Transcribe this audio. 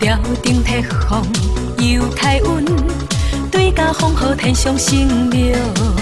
吊顶贴风又开运，对甲风雨天上升庙。